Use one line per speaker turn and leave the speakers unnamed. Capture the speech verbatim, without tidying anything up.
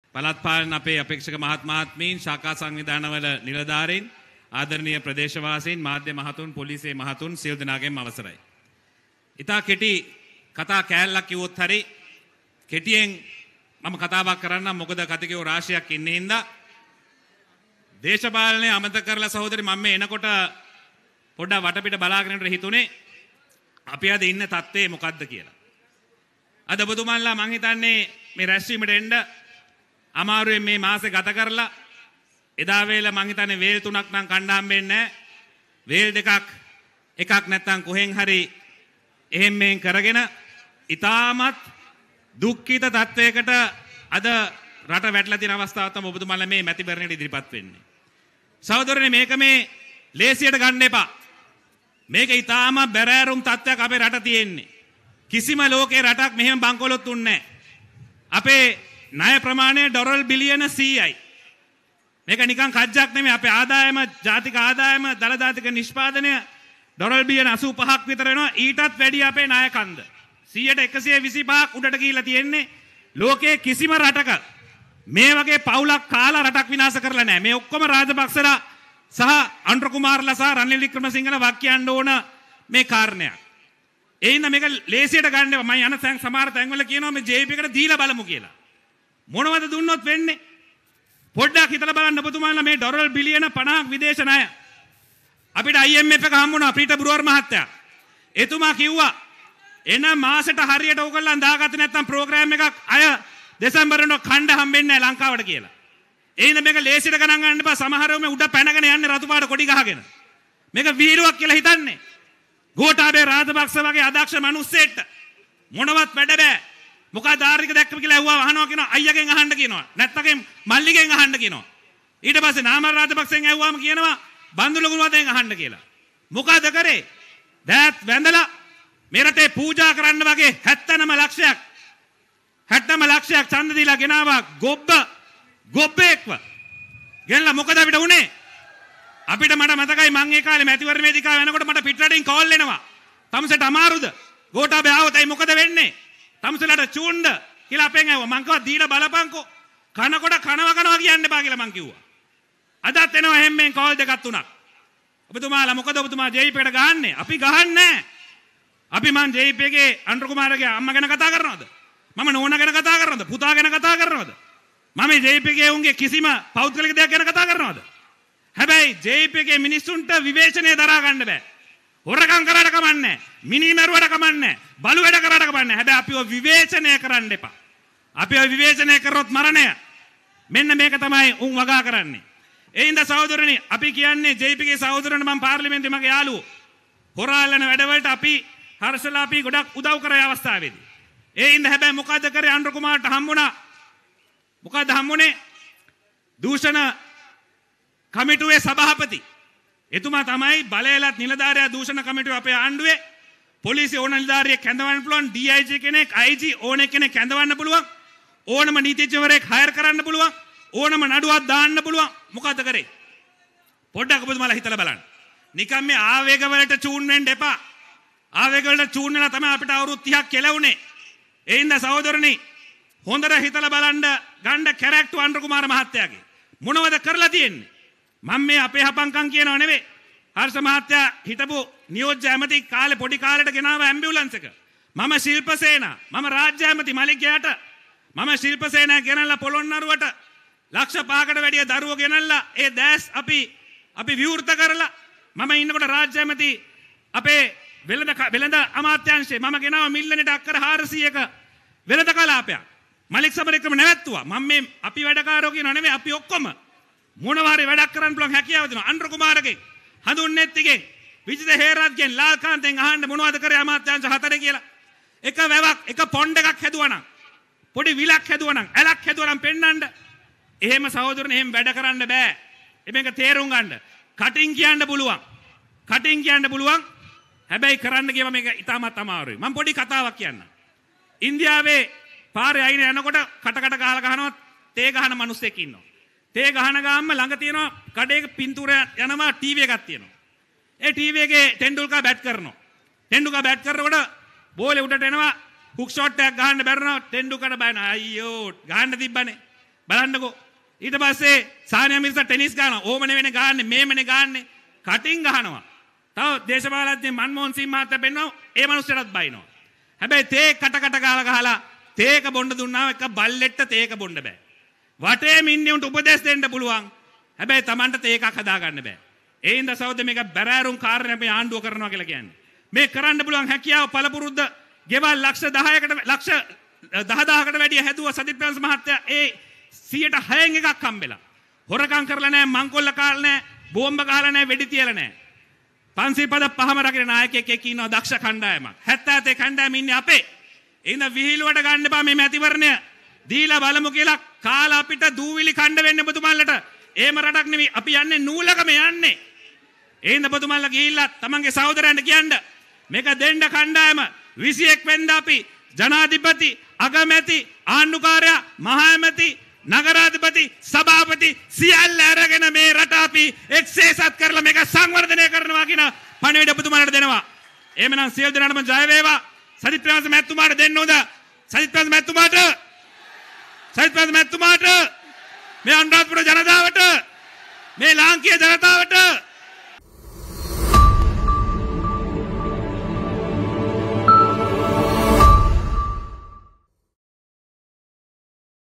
පළාත් පාලන අපේ අපේක්ෂක මහත් මහත්මීන් ශාඛා සංවිධානවල නිලධාරීන් ආදරණීය ප්‍රදේශවාසීන් මාධ්‍ය මහතුන් පොලිසිය මහතුන් සියලු දෙනාගේම අවසරයි. ඉතා කෙටි කතා කෑල්ලක් කිව්වොත් හරි කෙටියෙන් මම කතාවක් කරන්නම් මොකද කතිකයෝ රාශියක් ඉන්නේ හින්දා දේශපාලනය අමතක කරලා සහෝදරි මම මේ එනකොට පොඩ්ඩක් වටපිට බලාගෙන ඉන්න හිතුනේ අපි අද ඉන්න තත්ත්වය මොකද්ද කියලා. අද ඔබතුමන්ලා මං හිතන්නේ මේ රැස්වීමට එන්න අමාරුවෙන් මේ මාසේ ගත කරලා එදා වේල මං හිතන්නේ වේල් තුනක් නම් කණ්ඩ හම්බෙන්නේ නැහැ. වේල් දෙකක් එකක් නැත්තම් කොහෙන් හරි එහෙම මෙහෙන් කරගෙන ඊටමත් දුක්ඛිත තත්වයකට අද රට වැටලා තියෙන අවස්ථාවක් තමයි ඔබතුමාලා මේ මැතිවරණයට ඉදිරිපත් වෙන්නේ. සහෝදරනේ මේක මේ ලේසියට ගන්න එපා. මේක ඊටාම බැරෑරුම් තත්ත්වයක් අපේ රට තියෙන්නේ. කිසිම ලෝකේ රටක් මෙහෙම බංකොලොත් උන්නේ නැහැ. අපේ ණය ප්‍රමාණය ඩොලර් බිලියන සීයයි. මේක නිකන් කජ්ජක් නෙමෙයි. අපේ ආදායම ජාතික ආදායම දලදාතික නිෂ්පාදනය ඩොලර් බිලියන අසූ පහක් විතර වෙනවා. ඊටත් වැඩි අපේ ණය කන්ද සීයට එකසිය විසි පහක් උඩට ගිහිල්ලා තියෙන්නේ. ලෝකයේ කිසිම රටක මේ වගේ පවුලක් කාලා රටක් විනාශ කරලා නැහැ. මේ ඔක්කොම රාජපක්ෂලා සහ අනුර කුමාරලා සහ රනිල් වික්‍රමසිංහලා වක් කියන්න ඕන මේ කාරණයක්. ඒ ඉන්න මේක ලේසියට ගන්න එපා. මම යන තැන් සමහර තැන්වල කියනවා මේ ජේ පී එකට දීලා බලමු කියලා. මොනවද දුන්නොත් වෙන්නේ? පොඩ්ඩක් හිතලා බලන්න ඔබතුමාලා මේ ඩොලර් බිලියන පනහක් විදේශ ණය. අපිට ආයි එම් එෆ් එක හම්බුණා ප්‍රීත බුරුවර් මහත්තයා. එතුමා කිව්වා එන මාසෙට හරියට ඕගොල්ලන් දාගත්තේ නැත්නම් ප්‍රෝග්‍රෑම් එකක් අය දෙසැම්බර් වෙනකොට ඛණ්ඩ හම්බෙන්නේ නැහැ ලංකාවට කියලා. ඒ ඉන්න මේක ලේසියට ගණන් ගන්න එපා. සමහරව මේ උඩ පැනගෙන යන්නේ රතු පාට කොඩි ගහගෙන. මේක විහිළුවක් කියලා හිතන්නේ. ගෝඨාභය රාජපක්ෂ වගේ අදක්ෂ මිනිස්සෙට මොනවත් වැඩ බෑ. මොකද ආර්ථික දැක්කම කියලා ඇහුවා අහනවා කියනවා අයියාගෙන් අහන්න කියනවා. නැත්නම් මල්ලිගෙන් අහන්න කියනවා. ඊට පස්සේ නාමල් රාජපක්ෂෙන් ඇහුවාම කියනවා බන්දුල ගුණවර්ධනෙන් අහන්න කියලා. මොකද කරේ? දෑත් වැඳලා මේ රටේ පූජා කරන්න වගේ හැත්තෑනම ලක්ෂයක් හැත්තෑනම ලක්ෂයක් ඡන්ද දීලා ගෙනාවා ගොබ්බ ගොබ්බෙක්ව. ගෙනලා මොකද අපිට උනේ? අපිට මට මතකයි මං ඒ කාලේ මැතිවරණ වේදිකාව යනකොට මට පිටරටින් කෝල් එනවා. තමසට අමාරුද? ගෝඨාභය ආවොත් අයි මොකද වෙන්නේ? තමසලට චූන්ඩ කියලා අපෙන් ඇහුවා. මං කිව්වා දීලා බලපංකෝ. කනකොට කනවා කනවා කියන්න එපා කියලා මං කිව්වා. අදත් එනවා හැම්මෙන් කෝල් දෙකක් තුනක්. ඔබතුමාලා මොකද ඔබතුමා ජේ පී එකට ගහන්නේ? අපි ගහන්නේ නැහැ. අපි මං ජේ පී එකේ අනුර කුමාරගේ අම්මා ගැන කතා කරනවද? මම නෝනා ගැන කතා කරනවද? පුතා ගැන කතා කරනවද? මම ජේ පී එකේ උන්ගේ කිසිම පෞද්ගලික දෙයක් ගැන කතා කරනවද? හැබැයි ජේ පී එකේ මිනිස්සුන්ට විවේචනය දරා ගන්න බෑ. හොරකම් කරාට කමන්නේ නැහැ. මිනි මරුවට කමන්නේ නැහැ. බලු වැඩ කරාට කමන්නේ නැහැ. හැබැයි අපිව විවේචනය කරන්න එපා. අපිව විවේචනය කරොත් මරණය. මෙන්න මේක තමයි උන් වගා කරන්නේ. ඒ හින්දා සහෝදරනි අපි කියන්නේ ජේ පී එකේ සහෝදරයන් මම පාර්ලිමේන්තුවේ මගේ යාළුවෝ. හොරාලන වැඩවලට අපි හර්ෂලා අපි ගොඩක් උදව් කරේ අවස්ථාවේදී. ඒ හින්දා හැබැයි මොකද කරේ අනුර කුමාරට හම්බුණා. මොකද හම්බුනේ? දූෂණ කමිටුවේ සභාපති. එතුමා තමයි බලයලත් නිලධාරියා දූෂණ කමිටුවේ අපේ ආණ්ඩුවේ පොලිසිය ඕන නිලධාරියෙක් කැඳවන්න පුළුවන්, ඩී අයි ජී කෙනෙක්, අයි ජී ඕන කෙනෙක් කැඳවන්න පුළුවන්, ඕනම නීතිඥවරයෙක් හයර් කරන්න පුළුවන්, ඕනම නඩුවක් දාන්න පුළුවන්. මොකද කරේ? පොඩ්ඩක් ඔබතුමාලා හිතලා බලන්න. නිකම් මේ ආවේග වලට චූන් වෙන්න එපා. ආවේග වලට චූන් වෙලා තමයි අපිට අවුරුදු තිහක් කෙලවුනේ. ඒ හින්දා සහෝදරනි හොඳට හිතලා බලන්න ගණ්ඩ කැරක්ටර් අනුර කුමාර මහත්තයාගේ මොනවද කරලා තියෙන්නේ? මම මේ අපේ හපංකම් කියනව නෙවෙයි. හර්ෂ මහත්තයා හිටපු නියෝජ්‍ය ඇමති කාලේ පොඩි කාලේට ගෙනාව ඇම්බියුලන්ස් එක. මම ශිල්පසේනා, මම රාජ්‍ය ඇමති මලිකයාට මම ශිල්පසේනා ගෙනල්ලා පොළොන්නරුවට ලක්ෂ පහකට වැඩිය දරුවෝ ගෙනල්ලා ඒ දැස් අපි අපි විවෘත කරලා මම ඉන්නකොට රාජ්‍ය ඇමති අපේ වෙළඳ වෙළඳ අමාත්‍යාංශයේ මම ගෙනාව මිල්ලනට අක්කර හාරසීයක වෙළඳ කලාපයක්. මලික් සමරේක්‍රම නැවැත්තුවා. මම මේ අපි වැඩකාරයෝ කියනව නෙමෙයි, අපි ඔක්කොම මොනවා හරි වැඩක් කරන්න පුළුවන් හැකියාව දෙනවා. අනුර කුමාරගෙන්, හඳුන්නේත්තිගෙන්, විජිත හේරත්ගෙන්, ලාල්කාන්තෙන් අහන්න මොනවද කරේ අමාත්‍යාංශ හතරේ කියලා. එක වැවක්, එක පොණ්ඩ එකක් හැදුවා නම්, පොඩි විලක් හැදුවා නම්, ඇලක් හැදුවා නම් පෙන්නන්න. එහෙම සහෝදරනේ එහෙම වැඩ කරන්න බෑ. මේක තේරුම් ගන්න. කටින් කියන්න පුළුවන්. කටින් කියන්න පුළුවන්. හැබැයි කරන්න ගියම මේක ඉතාමත් අමාරුයි. මම පොඩි කතාවක් කියන්නම්. ඉන්දියාවේ පාරේ අයින යනකොට කට කට ගහලා ගහනවා තේ ගහන මිනිස්සෙක් ඉන්නවා. තේ ගහන ගාම්ම ළඟ තියෙනවා කඩේක පින්තූර යනවා ටීවී එකක් තියෙනවා. ඒ ටීවී එකේ ටෙන්ඩුල්කර් බැට් කරනවා. ටෙන්ඩුල්කර් බැට් කරනකොට බෝලේ උඩට එනවා හුක් ෂොට් එකක් ගහන්න බැරනවා ටෙන්ඩුල්කරට බයන අයියෝ ගහන්න තිබ්බනේ. බලන්නකෝ. ඊට පස්සේ සානියා මිර්සා ටෙනිස් ගහනවා. ඕමනේ වෙන්නේ ගහන්නේ මේමනේ ගහන්නේ. කටින් ගහනවා. තව දේශපාලඥ මන්මෝහන් සිංහ මහත්තයා පෙන්නනවා ඒ මනුස්සයටත් බයිනවා. හැබැයි තේ කට කට ගාලා ගහලා තේක බොන්න දුන්නාම එක බල්ලෙට්ට තේක බොන්න බෑ. වටේ මිනිහුන්ට උපදෙස් දෙන්න පුළුවන්. හැබැයි Tamanට තේකක් හදා ගන්න බෑ. ඒ හින්දා සහෝදර මේක බැරෑරුම් කාර්යය අපි ආණ්ඩුව කරනවා කියලා කියන්නේ. මේ කරන්න පුළුවන් හැකියාව පළපුරුද්ද ගෙවල් ලක්ෂ දහයකට ලක්ෂ දහදාහකට වැඩිය හැදුවා සජිත් ප්‍රේමදාස මහත්තයා ඒ සියයට හයෙන් එකක් හම්බෙලා. හොරකම් කරලා නැහැ, මංකොල්ල කාලා නැහැ, බෝම්බ ගහලා නැහැ, වෙඩි තියලා නැහැ. පන්සිල් පද පහම රකින නායකයෙක් එක්ක ඉන්නවා දක්ෂ කණ්ඩායමක්. හැත්තෑ තේ කණ්ඩායම ඉන්නේ අපේ. එහෙනම් විහිළුවට ගන්න එපා මේ මැතිවරණය. දීලා බලමු කියලා කාලා අපිට දූවිලි කණ්ඩ වෙන්න ඔබතුමන්ලට. එහෙම රටක් නෙවෙයි අපි යන්නේ නූලකම යන්නේ. එහෙනම් ඔබතුමන්ලා ගිහිල්ලා තමන්ගේ සහෝදරයන්ට කියන්න මේක දෙන්න කණ්ඩායම විසිඑක් වෙනිදා අපි ජනාධිපති, අගමැති, ආණ්ඩුකාරයා, මහා ඇමති, නගරාධිපති, සභාපති සියල්ල අරගෙන මේ රට අපි එක්සේසත් කරලා මේක සංවර්ධනය කරනවා කියන පණිවිඩ ඔබතුමාලට දෙනවා. එහෙමනම් සියලු දෙනාටම ජය වේවා. සජිත් ප්‍රේමදාස මැතිතුමාට දෙන්න උද. සජිත් ප්‍රේමදාස මැතිතුමාට සජිත් ප්‍රේමදාස මැතිතුමාට මේ අනුරාධපුර ජනතාවට මේ ලාංකීය ජනතාවට